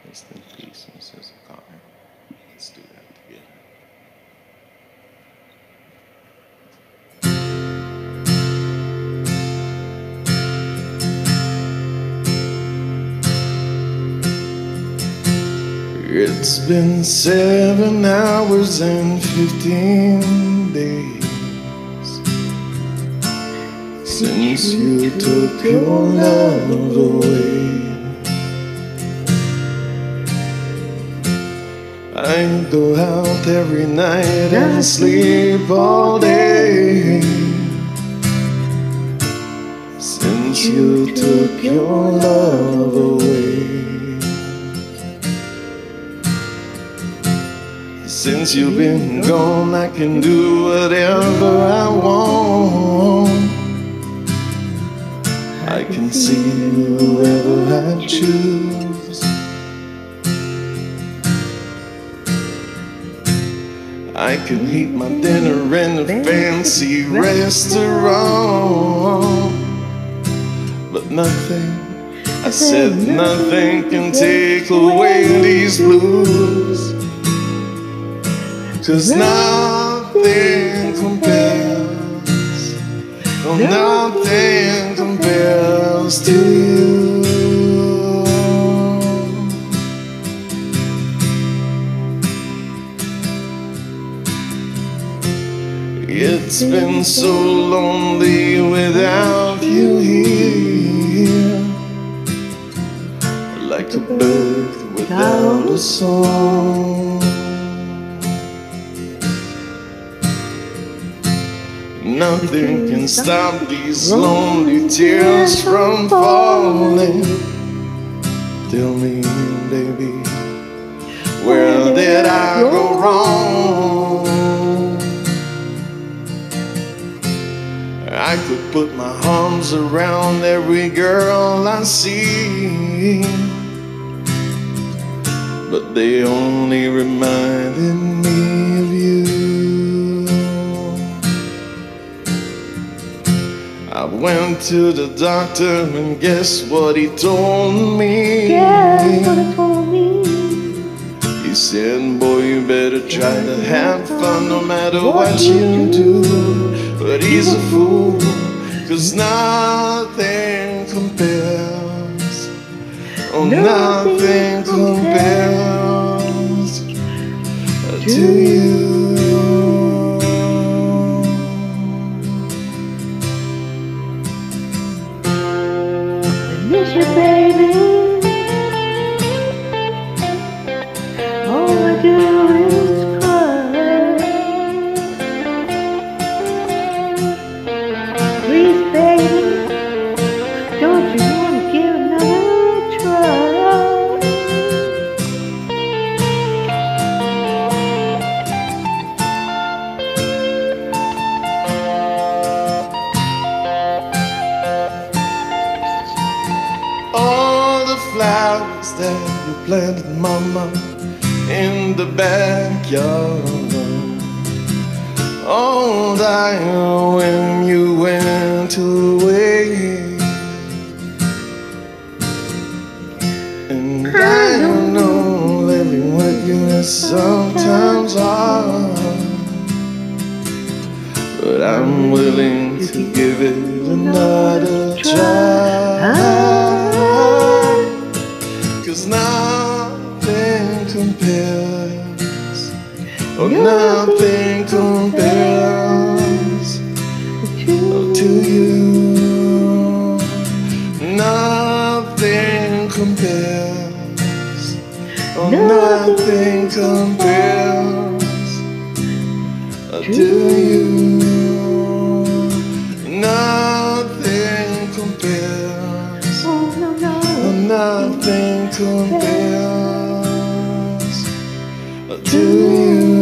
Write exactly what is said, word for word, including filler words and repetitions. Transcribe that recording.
Rest in peace, Missus O'Connor. Let's do that together. It's been seven hours and fifteen days since you took your love away. I go out every night and sleep all day since you took your love away. Since you've been gone, I can do whatever I want. I can see whoever I choose. I can eat my dinner in a fancy restaurant, but nothing, I said nothing can take away these blues. 'Cause nothing compares, oh, nothing compares to you. It's been so lonely without you here, like a bird without a song. Nothing can stop these lonely tears from falling. Tell me, baby, where did I go wrong? I could put my arms around every girl I see, but they only reminded me of you. I went to the doctor and guess what he told me? Guess what he told me? He said, boy, you better try to have fun no matter what you do. But he's a fool, 'cause nothing compares, oh, nothing compares to you. Miss you, baby. All I do is cry. Please, baby, don't you want to give another try? All the flowers that you planted, mama, in the backyard, all died when you went away. And I don't know, living with you is sometimes hard, but I'm willing to give it another try. 'Cause nothing compares, oh, nothing compares to you. Nothing compares, oh, nothing compares to you. Nothing compares, Oh, no, no. oh, nothing compares to you.